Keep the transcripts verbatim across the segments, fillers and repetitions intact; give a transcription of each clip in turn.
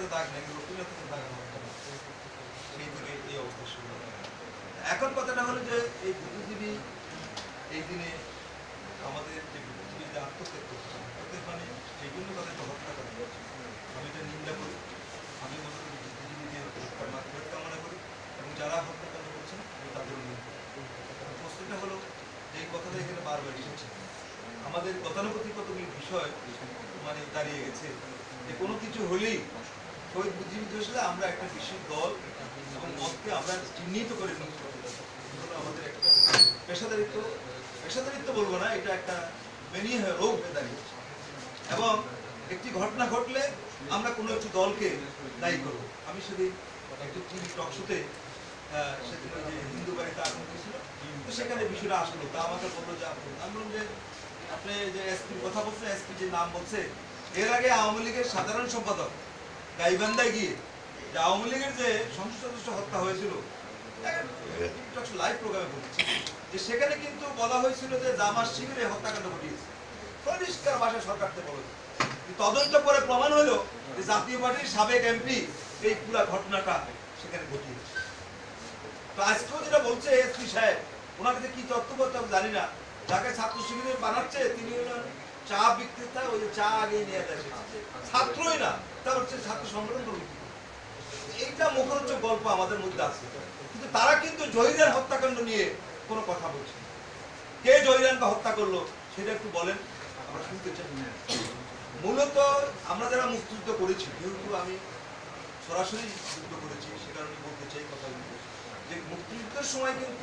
দাগ নেই, রক্তজাতিতে দাগ সেই থেকে এই অবস্থা শুরু হয়। এখন কথাটা হলো যে এই বুদ্ধিজীবী এই দিনে আমাদের যে বুদ্ধিজীবী যে আত্মত্যাগ করছে, আত্মত্যাগ মানে এই জন্য তাদেরকে হত্যা করা হচ্ছে। আমি এটা নিন্দা করি। আমি মনে করি বুদ্ধিজীবীদের হত্যার মাধ্যমে কামনা করি এবং যারা হত্যাকাণ্ড করছেন আমি তাদেরও নিন্দা করি। প্রশ্নটা হলো এই কথাটা এখানে বারবার এসেছে, আমাদের গতানুগতিকতগুলি বিষয় মানে দাঁড়িয়ে গেছে যে কোনো কিছু হলেই শহীদ বুদ্ধিজীবী হিসেবে আমরা একটা বিশেষ দল এবং মতকে আমরা চিহ্নিত করে নিই। আমাদের একটা পেশাদারিত্ব, পেশাদারিত্ব বলবো না, এটা একটা বেনিয়ে রোগ হয়ে দাঁড়িয়েছে এবং একটি ঘটনা ঘটলে আমরা কোনো একটি দলকে দায়ী করবো। আমি সেদিন একটি টিভি টক শোতে সেদিন যে হিন্দু বাড়িতে আগুন দিয়েছিল, তো সেখানে বিষয়টা আসলো, তা আমাকে বললো যে আপনি, আমি বললাম যে আপনি যে এসপির কথা বলছেন, এসপি যে নাম বলছে, এর আগে আওয়ামী লীগের সাধারণ সম্পাদক গাইবান্ধায় গিয়ে যে আওয়ামী লীগের যে সংসদ সদস্য হত্যা হয়েছিল লাইভ প্রোগ্রামে বলছে যে সেখানে কিন্তু বলা হয়েছিল যে জামাত শিবিরে হত্যাকাণ্ড ঘটিয়েছে, পরিষ্কার ভাষায় সরকারকে বলে। তদন্ত করে প্রমাণ হলো যে জাতীয় পার্টির সাবেক এমপি এই পুরো ঘটনাটা সেখানে ঘটিয়েছে। তো আজকেও যেটা বলছে এসপি সাহেব, ওনার কাছে কি তথ্য করতে হবে জানি না, যাকে ছাত্র শিবিরে বানাচ্ছে তিনি হলেন চা বিক্রেতা, ওই চা আগে নিয়ে দেয় ছাত্রই না, তা হচ্ছে ছাত্র সংগঠন করবে। এইটা মুখরোচক গল্প আমাদের মধ্যে আছে, কিন্তু তারা কিন্তু জহিরের হত্যাকাণ্ড নিয়ে কোনো কথা বলছে না। কে জহিরানকে হত্যা করলো সেটা একটু বলেন, আমরা শুনতে চাই। মূলত আমরা যারা মুক্তিযুদ্ধ করেছি, যেহেতু আমি সরাসরি যুদ্ধ করেছি সে কারণে বলতে চাই কথাগুলো, যে মুক্তিযুদ্ধের সময় কিন্তু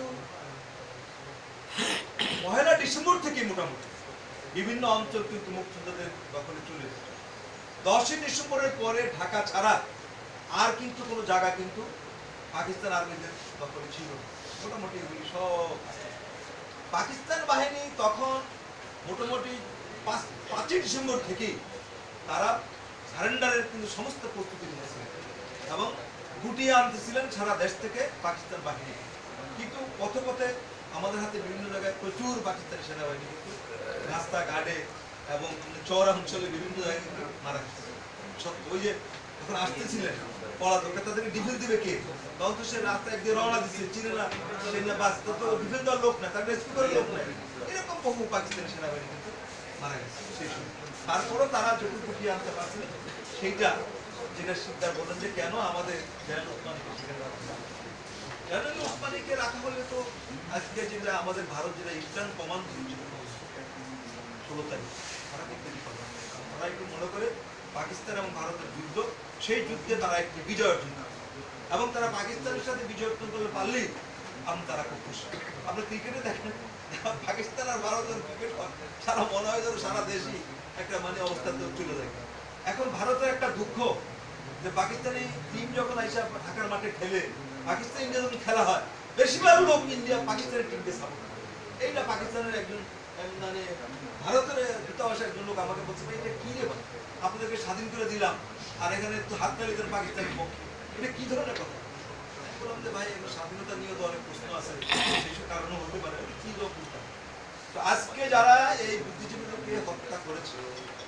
পহেলা ডিসেম্বর থেকে মোটামুটি বিভিন্ন অঞ্চল কিন্তু মুক্তিযোদ্ধাদের দখলে চলে এসেছে। দশই ডিসেম্বরের পরে ঢাকা ছাড়া আর কিন্তু কোনো জায়গা কিন্তু পাকিস্তান আর্মিদের দখলে ছিল মোটামুটি এগুলি সব। পাকিস্তান বাহিনী তখন মোটামুটি পাঁচ পাঁচই ডিসেম্বর থেকেই তারা সারেন্ডারের কিন্তু সমস্ত প্রস্তুতি নিয়েছিলেন এবং গুটিয়ে আনতেছিলেন সারা দেশ থেকে পাকিস্তান বাহিনী। কিন্তু পথে পথে আমাদের হাতে বিভিন্ন জায়গায় প্রচুর পাকিস্তানি সেনাবাহিনী কিন্তু রাস্তাঘাটে এবং চর অঞ্চলে বিভিন্ন জায়গায় কিন্তু মারা গেছে। ওই যে যখন আসতেছিলেন পলাতক, তাদেরকে ডিফেন্স দিবে কে? তখন তো সে রাস্তা একদিকে রওনা দিচ্ছে, চিনে না সে না বাস, তো ডিফেন্স দেওয়ার লোক না, তার রেস্কিউ করার লোক নাই। এরকম বহু পাকিস্তানি সেনাবাহিনী কিন্তু মারা গেছে সেই সময়। তারপরেও তারা যখন গুটিয়ে আনতে পারছিলেন সেইটা, যেটা শিকদার বললেন যে কেন আমাদের জেনারেল ওসমানীকে সেখানে রাখা, জেনারেল ওসমানীকে রাখা হলে তো আজকে যেটা আমাদের ভারত যেটা ইস্টার্ন কমান্ড দিয়েছিল ষোলো তারিখ, তারা কিন্তু তারা একটু মনে করে পাকিস্তান এবং ভারতের যুদ্ধ, সেই যুদ্ধে তারা একটি বিজয় অর্জন করে এবং তারা পাকিস্তানের সাথে বিজয় অর্জন করতে পারলেই আমি তারা খুব খুশি। আপনি ক্রিকেটে দেখেন পাকিস্তান আর ভারতের ক্রিকেট সারা মনে হয় যেন সারা দেশই একটা মানে অবস্থাতে চলে যায়। এখন ভারতের একটা দুঃখ যে পাকিস্তানি টিম যখন আইসা ঢাকার মাঠে খেলে, পাকিস্তান ইন্ডিয়া যখন খেলা হয়, বেশিরভাগ লোক ইন্ডিয়া পাকিস্তানের টিমকে সাপোর্ট করে। এইটা পাকিস্তানের একজন মানে ভারতের দূতাবাসে একজন লোক আমাকে বলছে, ভাই এটা কি রে, আপনাদেরকে স্বাধীন করে দিলাম আর এখানে তো হাত তালি দেন পাকিস্তানের পক্ষে, এটা কি ধরনের কথা? বললাম যে ভাই এগুলো স্বাধীনতা নিয়ে তো অনেক প্রশ্ন আছে, সেইসব কারণও হতে পারে, কি লোক। তো আজকে যারা এই বুদ্ধিজীবীদেরকে হত্যা করেছে,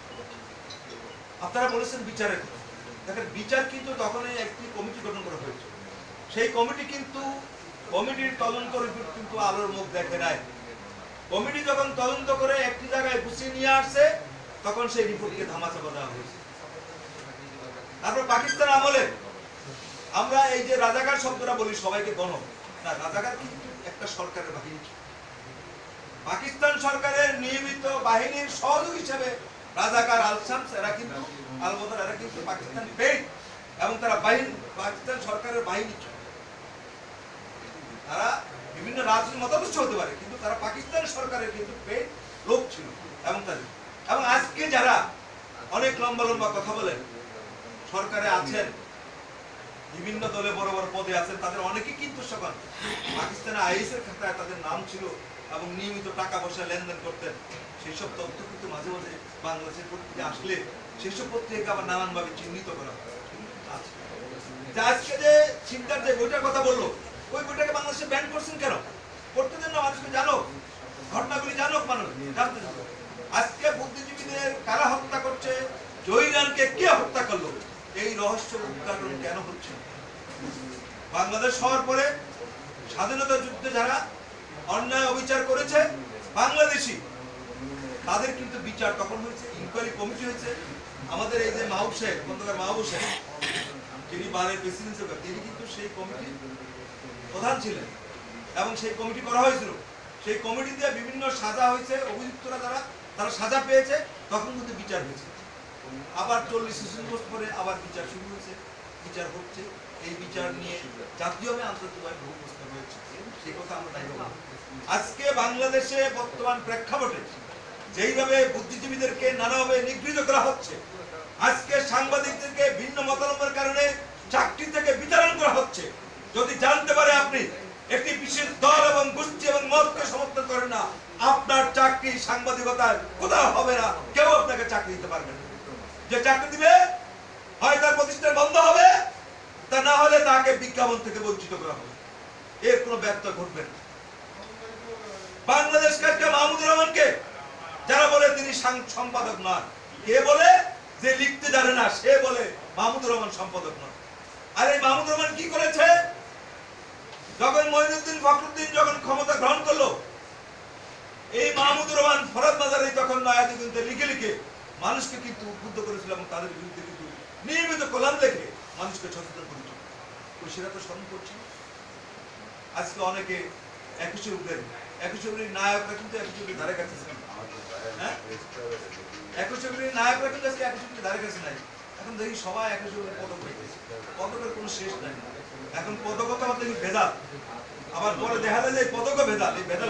আপনারা বলেছেন বিচারের কথা, দেখেন বিচার কিন্তু তখনই একটি কমিটি গঠন করা হয়েছে। সেই কমিটি কিন্তু কমিটির তদন্ত রিপোর্ট কিন্তু আলোর মুখ দেখে নাই। কমিটি যখন তদন্ত করে একটি জায়গায় গুছিয়ে নিয়ে আসছে, তখন সেই রিপোর্টকে ধামাচাপা দেওয়া হয়েছে। তারপর পাকিস্তান আমলে আমরা এই যে রাজাকার শব্দটা বলি সবাইকে গণ না, রাজাকার কিন্তু একটা সরকারের বাহিনী, পাকিস্তান সরকারের নিয়মিত বাহিনীর সহযোগী হিসেবে রাজাকার আল শামস এরা কিন্তু আল বদর এরা কিন্তু পাকিস্তান পেইড এবং তারা বাহিনী পাকিস্তান সরকারের বাহিনী, তারা বিভিন্ন রাজনৈতিক মতাদর্শ হতে পারে কিন্তু তারা পাকিস্তান সরকারের কিন্তু পেইড লোক ছিল। এবং তাদের এবং আজকে যারা অনেক লম্বা লম্বা কথা বলেন, সরকারে আছেন, বিভিন্ন দলে বড় বড় পদে আছেন, তাদের অনেকেই কিন্তু সকাল পাকিস্তানের আইএসের খাতায় তাদের নাম ছিল এবং নিয়মিত টাকা পয়সা লেনদেন করতেন। সেই সব তথ্য কিন্তু মাঝে মাঝে বাংলাদেশের পত্রিকা আসলে সেসব পত্রিকা আবার নানানভাবে চিহ্নিত করা হয়। আজকে যে চিন্তার যে বইটার কথা বললো, ওই বইটাকে বাংলাদেশে ব্যান করছেন কেন? করতে দেন না, মানুষকে জানো, ঘটনাগুলি জানুক, মানুষ জানতে জানো। আজকে বুদ্ধিজীবীদের কারা হত্যা করছে, জহিরানকে কে হত্যা করলো, এই রহস্য কেন হচ্ছে? বাংলাদেশ হওয়ার পরে স্বাধীনতা যুদ্ধে যারা অন্যায় অবিচার করেছে বাংলাদেশি, তাদের কিন্তু বিচার তখন হয়েছে, ইনকোয়ারি কমিটি হয়েছে। আমাদের এই যে মাহবুব সাহেব, খন্দকার মাহবুব সাহেব, যিনি বারের প্রেসিডেন্ট, তিনি কিন্তু সেই কমিটির প্রধান ছিলেন এবং সেই কমিটি করা হয়েছিল। সেই কমিটি দিয়ে বিভিন্ন সাজা হয়েছে, অভিযুক্তরা যারা তারা সাজা পেয়েছে, তখন কিন্তু বিচার হয়েছে। আবার চল্লিশ বছর পরে আবার বিচার শুরু হয়েছে, বিচার হচ্ছে। এই বিচার নিয়ে জাতীয়ভাবে আন্তর্জাতিকভাবে বহু প্রশ্ন হয়েছে, সেই কথা আমরা তাই বলব। আজকে বাংলাদেশে বর্তমান প্রেক্ষাপটে যেইভাবে বুদ্ধিজীবীদেরকে নানাভাবে নিগৃহীত করা হচ্ছে, আজকে সাংবাদিকদেরকে ভিন্ন মতামতের কারণে চাকরি থেকে বিতরণ করা হচ্ছে, যদি জানতে পারে আপনি একটি বিশেষ দল এবং গোষ্ঠী এবং মতকে সমর্থন করেন না, আপনার চাকরি সাংবাদিকতায় কোথাও হবে না, কেউ আপনাকে চাকরি দিতে পারবে না। যে চাকরি দিবে হয় তার প্রতিষ্ঠান বন্ধ হবে, তা না হলে তাকে বিজ্ঞাপন থেকে বঞ্চিত করা হবে, এর কোনো ব্যত্যয় ঘটবে না। বাংলাদেশ কাজকে মাহমুদুর রহমানকে যারা বলে তিনি সম্পাদক নন, কে বলে? যে লিখতে জানে না সে বলে মাহমুদুর রহমান সম্পাদক নন। আর এই মাহমুদুর রহমান কি করেছে? যখন মঈনুদ্দিন ফখরুদ্দিন যখন ক্ষমতা গ্রহণ করলো, এই মাহমুদুর রহমান ফরদ মাজারে তখন নয়াদিগন্তে লিখে লিখে মানুষকে কিন্তু উদ্বুদ্ধ করেছিল এবং তাদের বিরুদ্ধে কিন্তু নিয়মিত কলাম লিখে মানুষকে সচেতন করেছিল। সেটা তো স্মরণ করছি। আজকে অনেকে একুশে উঠলেন, একুশে উঠলেন নায়করা কিন্তু একুশে উঠলে ধারে কাছে, হ্যাঁ একুশে উঠলে নায়করা কিন্তু আজকে একুশে উঠলে ধারে কাছে নাই। এখন দেখি সবাই একুশে উঠলে পদক পেয়েছে, পদকের কোনো শেষ নাই। এখন পদক তো আমাদের ভেজাল, আবার পরে দেখা যায় যে পদকও ভেজাল। এই ভেজাল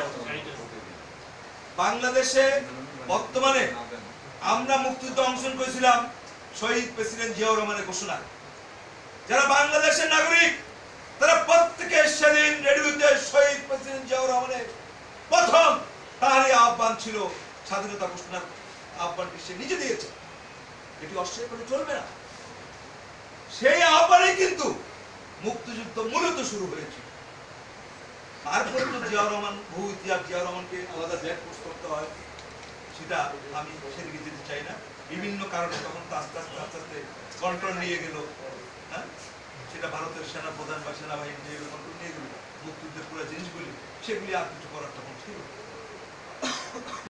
বাংলাদেশে বর্তমানে আমরা মুক্তিযুদ্ধে অংশগ্রহণ করেছিলাম শহীদ প্রেসিডেন্ট জিয়াউর রহমানের ঘোষণা। যারা বাংলাদেশের নাগরিক তারা প্রত্যেকে সেদিন রেডিওতে শহীদ প্রেসিডেন্ট জিয়াউর রহমানের প্রথম তারই আহ্বান ছিল স্বাধীনতা ঘোষণার আহ্বানটি সে নিজে দিয়েছে, এটি অস্বীকার করে চলবে না। সেই আহ্বানে কিন্তু মুক্তিযুদ্ধ মূলত শুরু হয়েছে। তারপরে তো জিয়াউর রহমান বহু ইতিহাস, জিয়াউর রহমানকে আলাদা ব্যাগ পোস্ট করতে হয়, সেটা আমি সেদিকে যেতে চাই না। বিভিন্ন কারণে তখন তো আস্তে আস্তে আস্তে আস্তে কন্ট্রোল নিয়ে গেল, হ্যাঁ সেটা ভারতের সেনা প্রধান বা সেনাবাহিনী নিয়ে গেল, কন্ট্রোল নিয়ে গেল মুক্তিযুদ্ধের পুরো জিনিসগুলি, সেগুলি আর কিছু করার তখন ছিল।